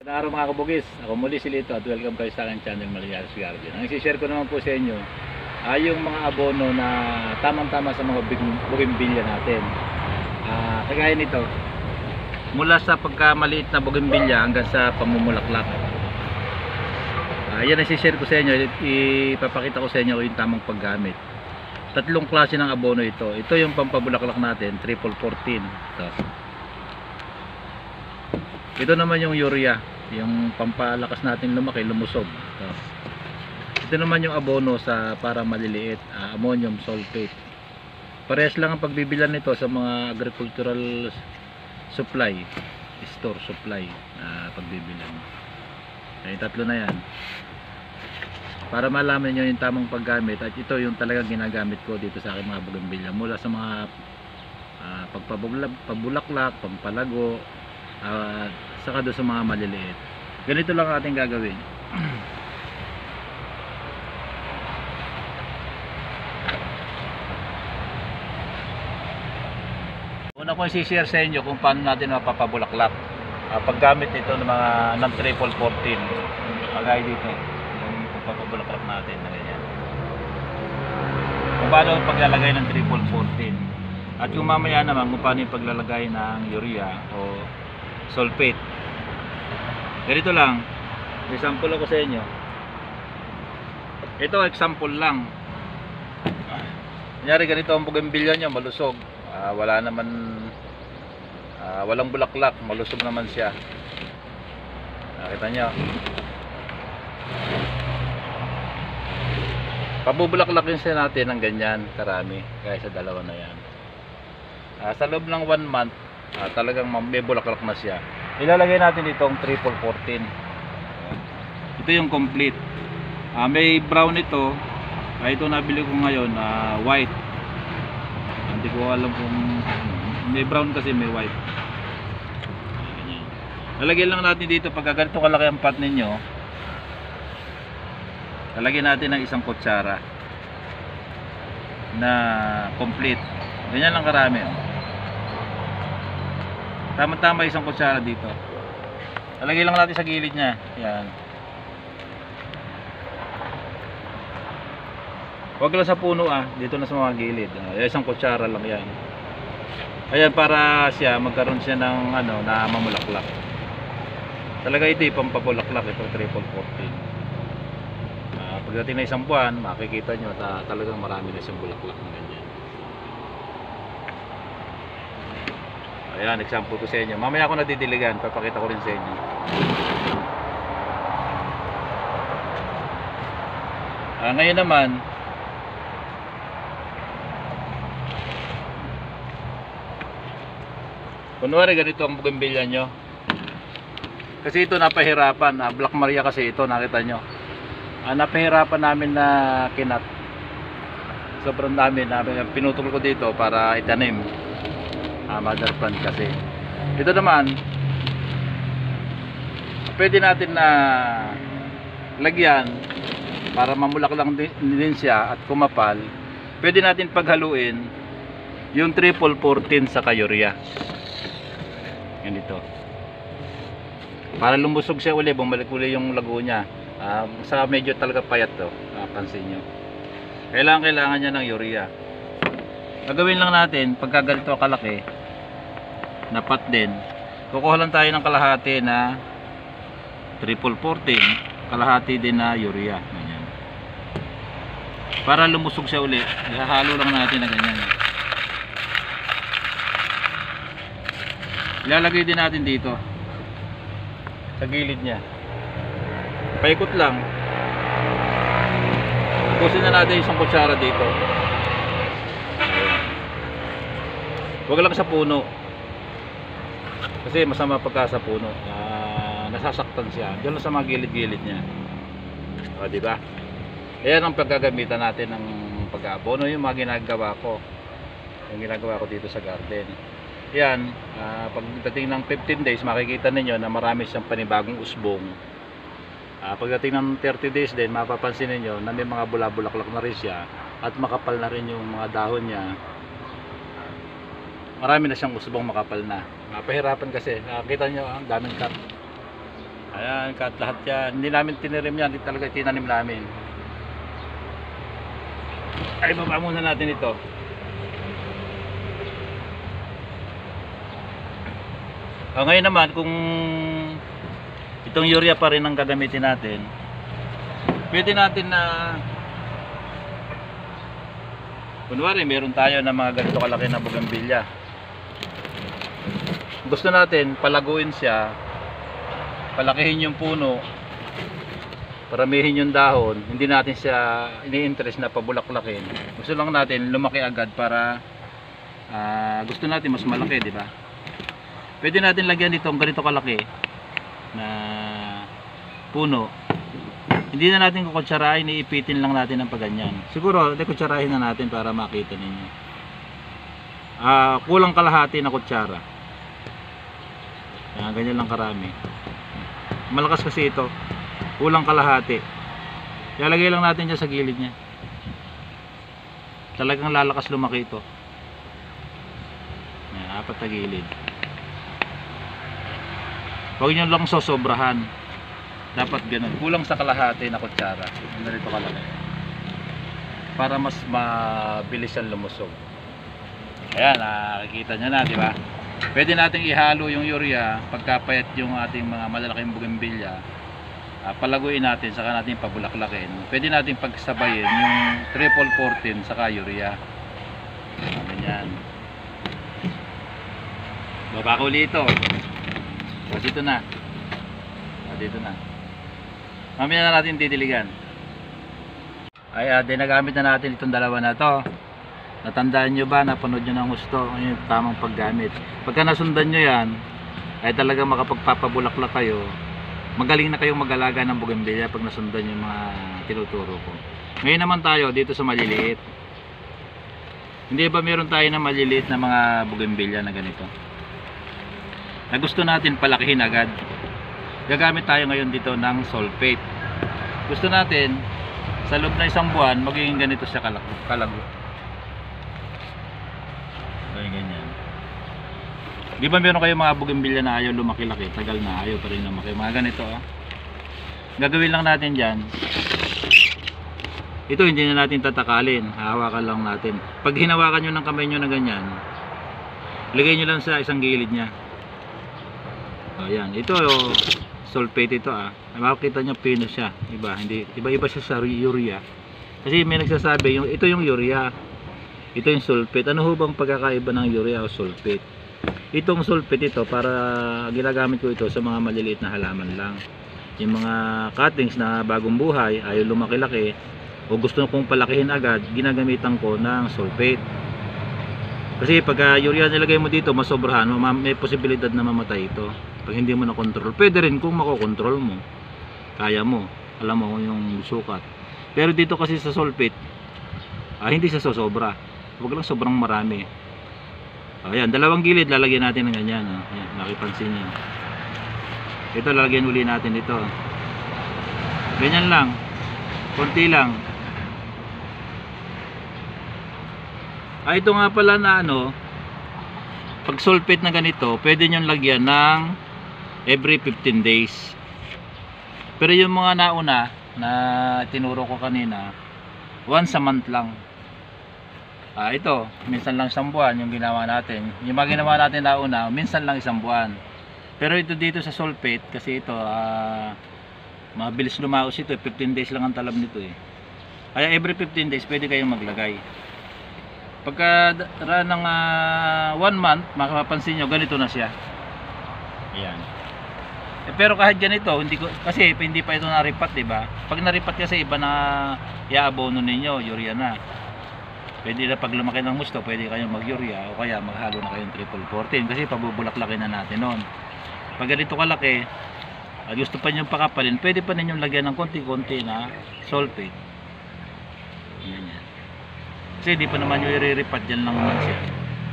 Magandang araw mga kabugis, ako muli si Lito at welcome kayo sa aking channel Maliaros Garden. Ang isi-share ko naman po sa inyo ay yung mga abono na tamang-tama sa mga bougainvillea natin. Kagaya nito, mula sa pagkamaliit na bougainvillea hanggang sa pamumulaklak. Yan ang isi-share ko sa inyo, ipapakita ko sa inyo yung tamang paggamit. Tatlong klase ng abono ito. Ito yung pampabulaklak natin, triple 14. Ito naman yung urea, yung pampalakas natin lumaki, lumusog. Ito naman yung abono sa para maliliit, ammonium sulfate. Parehas lang ang pagbibilan nito sa mga agricultural supply, store supply, pagbibilan. Yung tatlo na yan. Para malaman niyo yung tamang paggamit, at ito yung talagang ginagamit ko dito sa aking mga bougainvillea, mula sa mga pagpabulaklak, pampalago, saka doon sa mga maliliit. Ganito lang ating gagawin. Una ko i-share sa inyo kung paano natin mapapabulaklak paggamit nito ng mga triple 14. Kagaya dito yung pagpapabulaklak natin na ganyan. Kung paano paglalagay ng triple 14, at yung mamaya naman kung paano yung paglalagay ng urea o sulfate. Ganito lang, example ako sa inyo. Ito example lang. Kunyari ganito ang bougainvillea nyo, malusog, wala naman, walang bulaklak, malusog naman siya. Nakita nyo, pabubulaklakin siya natin ng ganyan karami, kaya sa dalawa na yan. Sa loob ng 1 month, talagang may bulaklak na siya. Ilalagay natin itong triple 14. Ito yung complete. May brown ito. Ito nabili ko ngayon, white. Hindi ko alam kung may brown kasi may white. Lalagyan lang natin dito pag ganito kalaki ang pot ninyo. Lalagyan natin ng 1 kutsara na complete. Ganyan lang karami. Tama-tama 1 kutsara dito. Lalagay lang natin sa gilid niya. Yan. Huwag lang sa puno dito na sa mga gilid. 1 kutsara lang yan. Ayan, para siya magkaroon siya ng na mamulaklak. Talaga ito pampabulaklak, ito triple 14. Pagdating na 1 buwan, makikita nyo talagang marami na siyang bulaklak na ganyan. Ayan, example ko sa inyo. Mamaya ako nadidiligan, papakita ko rin sa inyo. Ngayon naman, kunwari ganito ang bougainvillea nyo. Kasi ito napahirapan, Black Maria kasi ito, nakita nyo. Napahirapan namin na kinat. Sobrang dami, pinutol ko dito para itanim. Mother plant kasi. Ito naman, pwede natin na lagyan para mamulaklak din siya at kumapal. Pwede natin paghaluin yung triple 14 sa urea. Ganito. Para lumusog siya uli, bumalik uli yung lago niya. Sa medyo talaga payat to, pansin nyo. Kailangan niya ng urea. Gagawin lang natin pagka ganito kalaki na pot din, kukuha lang tayo ng kalahati na triple 14, kalahati din na urea, ganyan. Para lumusog siya uli, ihahalo lang natin na ganyan. Ilalagay din natin dito sa gilid niya, paikot lang. Pusin na natin 1 kutsara dito. Huwag lang sa puno, kasi masama pagka sa puno, nasasaktan siya. Diyan lang sa mga gilid-gilid niya. Diba? Ayan ang pagkagamitan natin ng pag-aabono, yung mga ginagawa ko. Yung ginagawa ko dito sa garden. Yan, pagdating ng 15 days, makikita ninyo na marami siyang panibagong usbong. Pagdating ng 30 days din, mapapansin ninyo na may mga bula-bulaklak na rin siya at makapal na rin yung mga dahon niya. Marami na siyang usbong makapal na. Napahirapan kasi. Nakakita nyo ang daming cut. Ayan, cut lahat yan. Hindi namin tinirim yan, hindi talaga tinanim namin. Ay, baba muna natin ito. Ngayon naman, kung itong urea pa rin ang gagamitin natin, pwede natin na kunwari meron tayo ng mga ganito kalaki na bougainvillea, gusto natin palaguin siya, palakihin yung puno, paramihin yung dahon, hindi natin siya ini-interest na pabulaklakin, gusto lang natin lumaki agad para gusto natin mas malaki, di ba? Pwede natin lagyan itong ganito kalaki na puno. Hindi na natin kukutsarahin, iipitin lang natin ng paganyan. Siguro, kutsarahin na natin para makita ninyo. Kulang kalahati na kutsara. Ganyan lang karami. Malakas kasi ito. Kulang kalahati. Ilalagay lang natin dyan sa gilid niya. Talagang lalakas lumaki ito. Apat na gilid. Huwag nyo lang sosobrahan. Dapat ganun. Kulang sa kalahati na kutsara. Ganito kalaki. Para mas mabilis ang lumusog. Ayan, nakikita nyo na, di ba? Pwede nating ihalo yung urea pagkapayat yung ating mga malalaking bougainvillea. Palaguin natin, saka natin pabulaklakin. Pwede natin pagsabayin yung triple 14 saka urea. Ganyan. Baba ko ulit ito. So, dito na. Dito na. Mamaya na natin titiligan. Ay, dinagamit na natin itong dalawa na to. Natandaan nyo ba? Napanood nyo ng gusto. Yung tamang paggamit. Pagka nasundan nyo yan, ay talaga makapagpapabulaklak kayo. Magaling na kayong mag-alaga ng bougainvillea pag nasundan yung mga tinuturo ko. Ngayon naman tayo dito sa maliliit. Hindi ba meron tayo na maliliit na mga bougainvillea na ganito? Na gusto natin palakihin agad. Gagamit tayo ngayon dito ng sulfate. Gusto natin sa loob na isang buwan magiging ganito siya kalago. Ay, ganyan. Di ba meron kayo mga bougainvillea na ayaw lumaki-laki, tagal na ayaw pa rin lumaki, mga ganito Gagawin lang natin dyan. Ito hindi na natin tatakalin, hahawakan lang natin. Pag hinawakan nyo ng kamay nyo na ganyan, lagay nyo lang sa isang gilid nya. Ayan, ito sulfate ito makikita nyo pino siya, iba siya sa urea. Kasi may nagsasabi ito yung urea, ito yung sulfate. Ano ho bang pagkakaiba ng urea o sulfate? Itong sulfate ito, para ginagamit ko ito sa mga maliliit na halaman lang. Yung mga cuttings na bagong buhay, ayaw lumaki-laki o gusto kong palakihin agad, ginagamitan ko ng sulfate. Kasi pagka urea nilagay mo dito, masobrahan, may posibilidad na mamatay ito pag hindi mo na control. Pwede rin kung makokontrol mo, kaya mo, alam mo yung sukat. Pero dito kasi sa sulfate, hindi siya sosobra. Huwag lang sobrang marami. Ayan, dalawang gilid lalagyan natin ng ganyan. Ayan, nakipansin niyo. Ito lalagyan uli natin ito. Ganyan lang, konti lang. Ito nga pala na pag sulfate na ganito, pwede nyo lagyan ng every 15 days. Pero yung mga nauna na tinuro ko kanina, once a month lang. Ito, minsan lang isang buwan yung ginawa natin. Yung mga ginawa natin nauna, minsan lang isang buwan. Pero ito dito sa sulfate, kasi ito mabilis lumaos ito, 15 days lang ang talab nito Kaya every 15 days pwede kayong maglagay. Pagka ng 1 month, makapapansin nyo, ganito na siya. Ayan. Pero kahit ganito, kasi hindi pa ito naripat, diba? Pag naripat kasi iba na iaabono ninyo, urea na. Pwede na pag lumaki ng gusto, pwede kayong mag-urea o kaya maghalo na kayong triple 14 kasi pabubulaklakin na natin noon. Pag ganito kalaki, at gusto pa nyo pakapalin, pwede pa ninyong lagyan ng konti-konti na sulfate. Ayan yan. Kasi di pa naman yung i-repat dyan lang naman siya.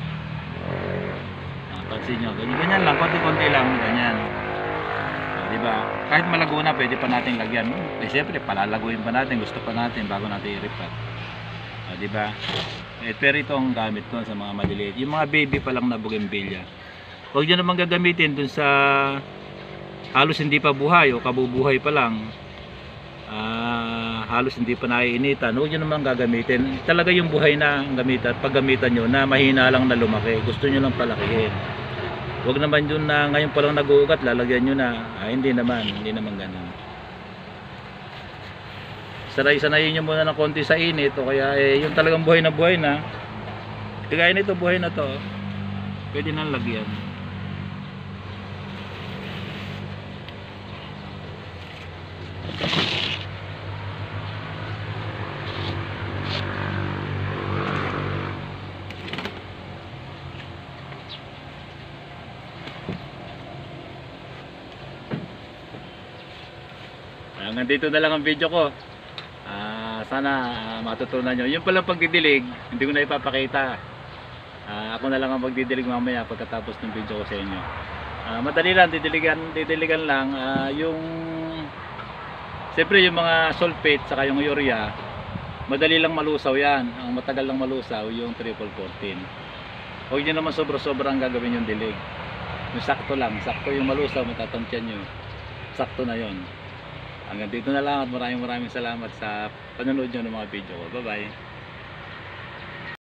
Pansin nyo, ganyan lang, konti-konti lang, ganyan. Diba? Kahit malago na, pwede pa natin lagyan. Siyempre, palalaguin pa natin, gusto pa natin bago natin i-repat. Diba? Pero ito ang gamit ko sa mga maliliit. Yung mga baby pa lang na bougainvillea, huwag nyo naman gagamitin dun sa halos hindi pa buhay o kabubuhay pa lang, halos hindi pa naiinitan, huwag nyo naman gagamitin. Talaga yung buhay na ang gamitan, paggamitan nyo na mahina lang na lumaki, gusto nyo lang palakihin. Huwag naman yun na ngayon pa lang nag-uugat, lalagyan nyo na. Hindi naman ganun. Sanayin nyo muna ng konti sa init, o kaya yung talagang buhay na kagaya nito, buhay na to, pwede nang lagyan. Hanggang dito na lang ang video ko. Sana matutunan nyo. Yung palang pagdidilig, hindi ko na ipapakita. Ako na lang ang magdidilig mamaya pagkatapos ng video ko sa inyo. Madali lang, didiligan lang. Siyempre yung mga sulfate saka yung urea, madali lang malusaw yan. Ang matagal lang malusaw yung triple 14. Huwag nyo naman sobra-sobra ang gagawin yung dilig. Yung sakto lang, sakto yung malusaw, matatantyan nyo. Sakto na yon. Hanggang dito na lang at maraming salamat sa panonood nyo ng mga video ko. Bye bye.